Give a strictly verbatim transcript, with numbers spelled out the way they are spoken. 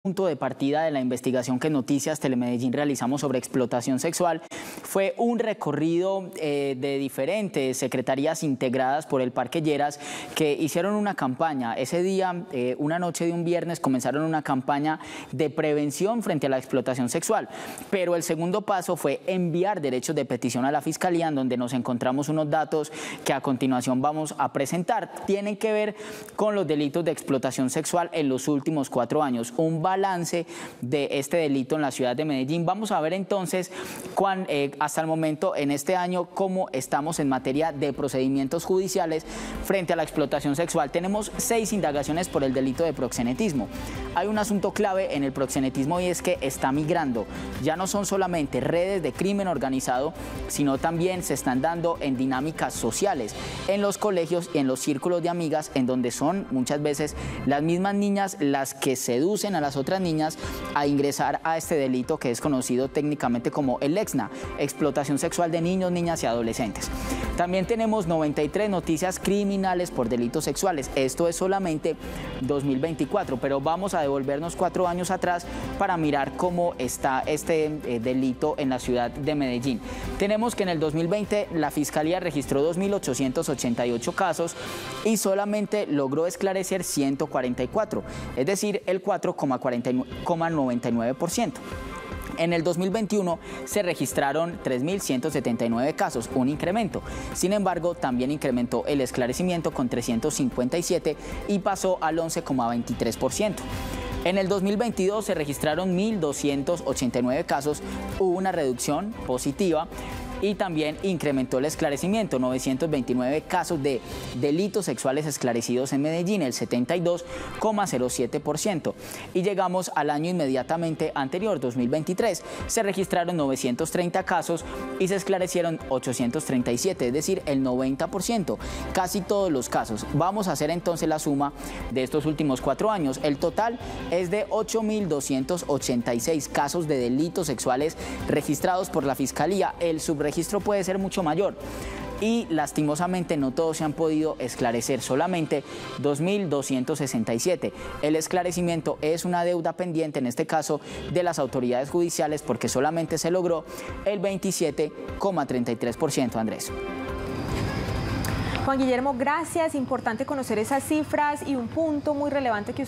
Punto de partida de la investigación que Noticias Telemedellín realizamos sobre explotación sexual fue un recorrido eh, de diferentes secretarías integradas por el Parque Lleras que hicieron una campaña. Ese día, eh, una noche de un viernes, comenzaron una campaña de prevención frente a la explotación sexual. Pero el segundo paso fue enviar derechos de petición a la Fiscalía, en donde nos encontramos unos datos que a continuación vamos a presentar. Tienen que ver con los delitos de explotación sexual en los últimos cuatro años. Un balance de este delito en la ciudad de Medellín. Vamos a ver entonces cuán, eh, hasta el momento en este año cómo estamos en materia de procedimientos judiciales frente a la explotación sexual. Tenemos seis indagaciones por el delito de proxenetismo. Hay un asunto clave en el proxenetismo y es que está migrando. Ya no son solamente redes de crimen organizado, sino también se están dando en dinámicas sociales, en los colegios y en los círculos de amigas, en donde son muchas veces las mismas niñas las que seducen a las otras niñas a ingresar a este delito que es conocido técnicamente como el EXNA, explotación sexual de niños, niñas y adolescentes. También tenemos noventa y tres noticias criminales por delitos sexuales. Esto es solamente dos mil veinticuatro, pero vamos a devolvernos cuatro años atrás para mirar cómo está este eh, delito en la ciudad de Medellín. Tenemos que en el dos mil veinte la Fiscalía registró dos mil ochocientos ochenta y ocho casos y solamente logró esclarecer ciento cuarenta y cuatro, es decir, el cuatro coma noventa y nueve por ciento. En el dos mil veintiuno se registraron tres mil ciento setenta y nueve casos, un incremento. Sin embargo, también incrementó el esclarecimiento con trescientos cincuenta y siete y pasó al once coma veintitrés por ciento. En el dos mil veintidós se registraron mil doscientos ochenta y nueve casos, hubo una reducción positiva y también incrementó el esclarecimiento, novecientos veintinueve casos de delitos sexuales esclarecidos en Medellín, el setenta y dos coma cero siete por ciento. Y llegamos al año inmediatamente anterior, dos mil veintitrés, se registraron novecientos treinta casos y se esclarecieron ochocientos treinta y siete, es decir, el noventa por ciento, casi todos los casos. Vamos a hacer entonces la suma de estos últimos cuatro años. El total es de ocho mil doscientos ochenta y seis casos de delitos sexuales registrados por la Fiscalía. El subregistro registro puede ser mucho mayor y lastimosamente no todos se han podido esclarecer, solamente dos mil doscientos sesenta y siete. El esclarecimiento es una deuda pendiente, en este caso de las autoridades judiciales, porque solamente se logró el veintisiete coma treinta y tres por ciento, Andrés. Juan Guillermo, gracias. Importante conocer esas cifras y un punto muy relevante que usted